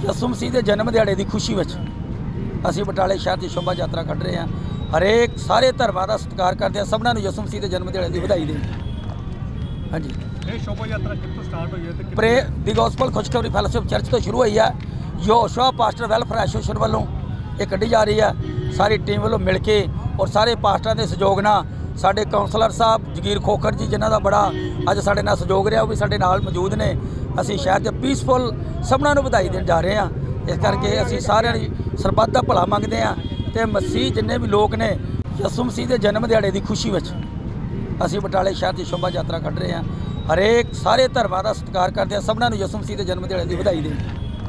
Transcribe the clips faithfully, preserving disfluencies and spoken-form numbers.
ਯਿਸੂ ਮਸੀਹ ਦੇ ਜਨਮ ਦਿਹਾੜੇ ਦੀ ਖੁਸ਼ੀ ਵਿੱਚ ਅਸੀਂ ਬਟਾਲੇ ਸ਼ਹਿਰ ਦੀ ਸ਼ੋਭਾ ਯਾਤਰਾ ਕੱਢ ਰਹੇ ਹਾਂ। ਹਰੇਕ ਸਾਰੇ ਧਰਮਾਂ ਦਾ ਸਤਿਕਾਰ ਕਰਦੇ ਹਾਂ, ਸਭਨਾਂ ਨੂੰ ਯਿਸੂ ਮਸੀਹ ਦੇ ਜਨਮ ਦਿਹਾੜੇ ਦੀ ਵਧਾਈ ਦੇ। ਹਾਂਜੀ, ਇਹ ਸ਼ੋਭਾ ਯਾਤਰਾ ਕਿੱਥੋਂ ਸਟਾਰਟ ਹੋਈ ਹੈ ਤੇ ਪ੍ਰੇ ਦੀ ਗੋਸਪਲ ਖੁਸ਼ਖਬਰੀ ਫੈਲੋਸ਼ਿਪ ਚਰਚ ਤੋਂ ਸ਼ੁਰੂ ਹੋਈ ਹੈ। ਯਹੋਸ਼ੂਆ ਪਾਸਟਰ ਵੈਲਫੇਅਰ ਐਸੋਸੀਏਸ਼ਨ ਵੱਲੋਂ ਇਹ ਕੱਢੀ ਜਾ ਰਹੀ ਹੈ। ਸਾਰੀ ਟੀਮ ਵੱਲੋਂ ਮਿਲ ਕੇ ਔਰ ਸਾਰੇ ਪਾਸਟਰਾਂ ਦੇ ਸਹਿਯੋਗ ਨਾਲ ਸਾਡੇ ਕਾਉਂਸਲਰ ਸਾਹਿਬ ਜਗੀਰ ਖੋਖਰ ਜੀ, ਜਿਨ੍ਹਾਂ ਦਾ ਬੜਾ ਅੱਜ ਸਾਡੇ ਨਾਲ ਸਹਿਯੋਗ ਰਿਹਾ, ਉਹ ਵੀ ਸਾਡੇ ਨਾਲ ਮੌਜੂਦ ਨੇ। ਅਸੀਂ ਸ਼ਹਿਰ 'ਚ ਪੀਸਫੁਲ ਸਭਨਾਂ ਨੂੰ ਵਧਾਈ ਦੇਣ ਜਾ ਰਹੇ ਹਾਂ। ਇਸ ਕਰਕੇ ਅਸੀਂ ਸਾਰਿਆਂ ਦੀ ਸਰਬੱਤ ਦਾ ਭਲਾ ਮੰਗਦੇ ਹਾਂ ਤੇ ਮਸੀਹ ਜਿੰਨੇ ਵੀ ਲੋਕ ਨੇ ਯਿਸੂ ਮਸੀਹ ਦੇ ਜਨਮ ਦਿਹਾੜੇ ਦੀ ਖੁਸ਼ੀ ਵਿੱਚ ਅਸੀਂ ਬਟਾਲੇ ਸ਼ਹਿਰ ਦੀ ਸ਼ੋਭਾ ਯਾਤਰਾ ਕੱਢ ਰਹੇ ਹਾਂ। ਹਰੇਕ ਸਾਰੇ ਧਰਮਾਂ ਦਾ ਸਤਿਕਾਰ ਕਰਦੇ ਹਾਂ, ਸਭਨਾਂ ਨੂੰ ਯਿਸੂ ਮਸੀਹ ਦੇ ਜਨਮ ਦਿਹਾੜੇ ਦੀ ਵਧਾਈ ਦੇ।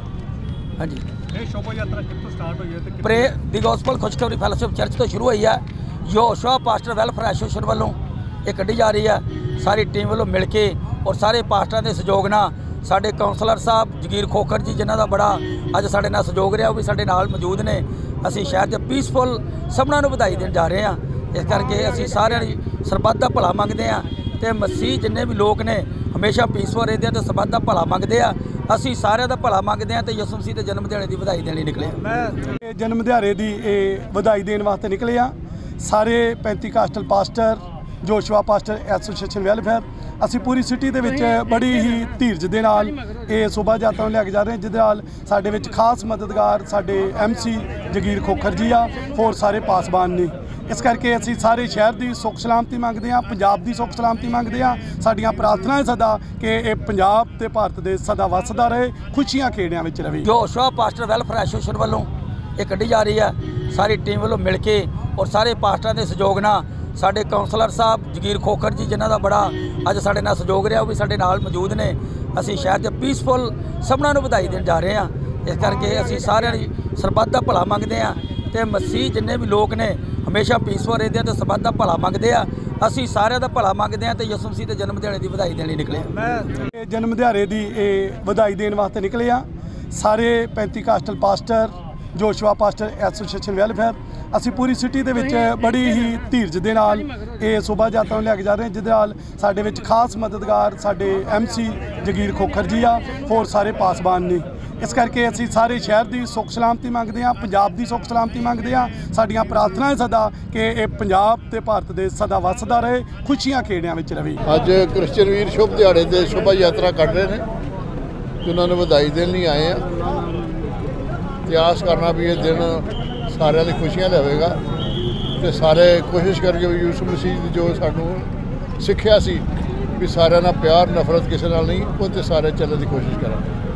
ਹਾਂਜੀ, ਇਹ ਸ਼ੋਭਾ ਯਾਤਰਾ ਕਿੱਥੋਂ ਸਟਾਰਟ ਹੋਈ ਹੈ ਤੇ ਪ੍ਰੇ ਦੀ ਗੋਸਪਲ ਖੁਸ਼ਖਬਰੀ ਫੈਲੋਸ਼ਿਪ ਚਰਚ ਤੋਂ ਸ਼ੁਰੂ ਹੋਈ ਹੈ। ਯਹੋਸ਼ੂਆ ਪਾਸਟਰ ਵੈਲਫੇਅਰ ਐਸੋਸੀਏਸ਼ਨ ਵੱਲੋਂ ਇਹ ਕੱਢੀ ਜਾ ਰਹੀ ਹੈ। ਸਾਰੀ ਟੀਮ ਵੱਲੋਂ ਮਿਲ ਕੇ ਔਰ ਸਾਰੇ ਪਾਸਟਰਾਂ ਦੇ ਸਹਿਯੋਗ ਨਾਲ ਸਾਡੇ ਕਾਉਂਸਲਰ ਸਾਹਿਬ ਜਗੀਰ ਖੋਖਰ ਜੀ, ਜਿਨ੍ਹਾਂ ਦਾ ਬੜਾ ਅੱਜ ਸਾਡੇ ਨਾਲ ਸਹਿਯੋਗ ਰਿਹਾ, ਉਹ ਵੀ ਸਾਡੇ ਨਾਲ ਮੌਜੂਦ ਨੇ। ਅਸੀਂ ਸ਼ਹਿਰ 'ਚ ਪੀਸਫੁਲ ਸਭਨਾਂ ਨੂੰ ਵਧਾਈ ਦੇਣ ਜਾ ਰਹੇ ਹਾਂ। ਇਸ ਕਰਕੇ ਅਸੀਂ ਸਾਰਿਆਂ ਦੀ ਸਰਬੱਤ ਦਾ ਭਲਾ ਮੰਗਦੇ ਹਾਂ ਤੇ ਮਸੀਹ ਜਿੰਨੇ ਵੀ ਲੋਕ ਨੇ ਹਮੇਸ਼ਾ ਪੀਸਫੁਲ ਰਹਿੰਦੇ ਆ ਤੇ ਸਰਬੱਤ ਦਾ ਭਲਾ ਮੰਗਦੇ ਆ। ਅਸੀਂ ਸਾਰਿਆਂ ਦਾ ਭਲਾ ਮੰਗਦੇ ਹਾਂ ਤੇ ਯਿਸੂ ਮਸੀਹ ਦੇ ਜਨਮ ਦਿਹਾੜੇ ਦੀ ਵਧਾਈ ਦੇਣ ਲਈ ਨਿਕਲੇ ਹਾਂ। ਮੈਂ ਜਨਮ ਦਿਹਾੜੇ ਦੀ ਇਹ ਵਧਾਈ ਦੇਣ ਵਾਸਤੇ ਨਿਕਲੇ ਹਾਂ। ਸਾਰੇ Pentecostal pastor, Yehoshua pastor association welfare, ਅਸੀਂ ਪੂਰੀ ਸਿਟੀ ਦੇ ਵਿੱਚ ਬੜੀ ਹੀ ਧੀਰਜ ਦੇ ਨਾਲ ਇਹ ਸ਼ੋਭਾ ਯਾਤਰਾ ਨੂੰ ਲੈ ਕੇ ਜਾ ਰਹੇ ਹਾਂ, ਜਿਹਦੇ ਨਾਲ ਸਾਡੇ ਵਿੱਚ ਖਾਸ ਮਦਦਗਾਰ ਸਾਡੇ ਐਮ ਸੀ ਜਗੀਰ ਖੋਖਰ ਜੀ ਆ, ਹੋਰ ਸਾਰੇ ਪਾਸਬਾਨ ਨੇ। ਇਸ ਕਰਕੇ ਅਸੀਂ ਸਾਰੇ ਸ਼ਹਿਰ ਦੀ ਸੁੱਖ ਸਲਾਮਤੀ ਮੰਗਦੇ ਹਾਂ, ਪੰਜਾਬ ਦੀ ਸੁੱਖ ਸਲਾਮਤੀ ਮੰਗਦੇ ਹਾਂ। ਸਾਡੀਆਂ ਪ੍ਰਾਰਥਨਾ ਸਦਾ ਕਿ ਇਹ ਪੰਜਾਬ ਤੇ ਭਾਰਤ ਦੇ ਸਦਾ ਵੱਸਦਾ ਰਹੇ, ਖੁਸ਼ੀਆਂ ਖੇੜਿਆਂ ਵਿੱਚ ਰਹੇ। ਯਹੋਸ਼ੂਆ ਪਾਸਟਰ ਵੈਲਫੇਅਰ ਐਸੋਸੀਏਸ਼ਨ ਵੱਲੋਂ ਇਹ ਕੱਢੀ ਜਾ ਰਹੀ ਹੈ। ਸਾਰੀ ਟੀਮ ਵੱਲੋਂ ਮਿਲ ਕੇ ਔਰ ਸਾਰੇ ਪਾਸਟਰਾਂ ਦੇ ਸਹਿਯੋਗ ਨਾਲ ਸਾਡੇ ਕਾਉਂਸਲਰ ਸਾਹਿਬ ਜਗੀਰ ਖੋਖਰ ਜੀ, ਜਿਨ੍ਹਾਂ ਦਾ ਬੜਾ ਅੱਜ ਸਾਡੇ ਨਾਲ ਸਹਿਯੋਗ ਰਿਹਾ, ਉਹ ਵੀ ਸਾਡੇ ਨਾਲ ਮੌਜੂਦ ਨੇ। ਅਸੀਂ ਸ਼ਹਿਰ 'ਚ ਪੀਸਫੁਲ ਸਭਨਾਂ ਨੂੰ ਵਧਾਈ ਦੇਣ ਜਾ ਰਹੇ ਹਾਂ। ਇਸ ਕਰਕੇ ਅਸੀਂ ਸਾਰਿਆਂ ਦੀ ਸਰਬੱਤ ਦਾ ਭਲਾ ਮੰਗਦੇ ਹਾਂ ਤੇ ਮਸੀਹ ਜਿੰਨੇ ਵੀ ਲੋਕ ਨੇ ਹਮੇਸ਼ਾ ਪੀਸਫੁਲ ਰਹਿੰਦੇ ਆ ਤੇ ਸਰਬੱਤ ਦਾ ਭਲਾ ਮੰਗਦੇ ਆ। ਅਸੀਂ ਸਾਰਿਆਂ ਦਾ ਭਲਾ ਮੰਗਦੇ ਹਾਂ ਤੇ ਯਿਸੂ ਮਸੀਹ ਦੇ ਜਨਮ ਦਿਹਾੜੇ ਦੀ ਵਧਾਈ ਦੇਣ ਲਈ ਨਿਕਲੇ ਹਾਂ। ਮੈਂ ਜਨਮ ਦਿਹਾੜੇ ਦੀ ਇਹ ਵਧਾਈ ਦੇਣ ਵਾਸਤੇ ਨਿਕਲੇ ਹਾਂ। ਸਾਰੇ Pentecostal pastor, Yehoshua pastor association welfare, ਅਸੀਂ ਪੂਰੀ ਸਿਟੀ ਦੇ ਵਿੱਚ ਬੜੀ ਹੀ ਧੀਰਜ ਦੇ ਨਾਲ ਇਹ ਸ਼ੋਭਾ ਯਾਤਰਾ ਨੂੰ ਲੈ ਕੇ ਜਾ ਰਹੇ ਹਾਂ, ਜਿਹਦੇ ਨਾਲ ਸਾਡੇ ਵਿੱਚ ਖਾਸ ਮਦਦਗਾਰ ਸਾਡੇ ਐਮ ਸੀ ਜਗੀਰ ਖੋਖਰ ਜੀ ਆ, ਹੋਰ ਸਾਰੇ ਪਾਸਬਾਨ ਨੇ। ਇਸ ਕਰਕੇ ਅਸੀਂ ਸਾਰੇ ਸ਼ਹਿਰ ਦੀ ਸੁੱਖ ਸਲਾਮਤੀ ਮੰਗਦੇ ਹਾਂ, ਪੰਜਾਬ ਦੀ ਸੁੱਖ ਸਲਾਮਤੀ ਮੰਗਦੇ ਹਾਂ। ਸਾਡੀਆਂ ਪ੍ਰਾਰਥਨਾ ਸਦਾ ਕਿ ਇਹ ਪੰਜਾਬ ਤੇ ਭਾਰਤ ਦੇ ਸਦਾ ਵੱਸਦਾ ਰਹੇ, ਖੁਸ਼ੀਆਂ ਖੇੜਿਆਂ ਵਿੱਚ ਰਹੇ। ਅੱਜ ਕ੍ਰਿਸਚਨ ਵੀਰ ਸ਼ੁਭ ਦਿਹਾੜੇ ਦੇ ਸ਼ੋਭਾ ਯਾਤਰਾ ਕੱਢ ਰਹੇ ਨੇ, ਉਹਨਾਂ ਨੂੰ ਵਧਾਈ ਦੇਣ ਲਈ ਆਏ ਆ। ਤੇ ਆਸ ਕਰਨਾ ਵੀ ਇਹ ਦਿਨ ਸਾਰਿਆਂ ਦੀ ਖੁਸ਼ੀਆਂ ਲਿਆਵੇਗਾ ਤੇ ਸਾਰੇ ਕੋਸ਼ਿਸ਼ ਕਰਕੇ ਵੀ ਯਿਸੂ ਮਸੀਹ ਦੀ ਜੋ ਸਾਨੂੰ ਸਿੱਖਿਆ ਸੀ ਵੀ ਸਾਰਿਆਂ ਨਾਲ ਪਿਆਰ ਨਫ਼ਰਤ ਕਿਸੇ ਨਾਲ ਨਹੀਂ, ਉਹ 'ਤੇ ਸਾਰੇ ਚੱਲਣ ਦੀ ਕੋਸ਼ਿਸ਼ ਕਰਾਂਗੇ।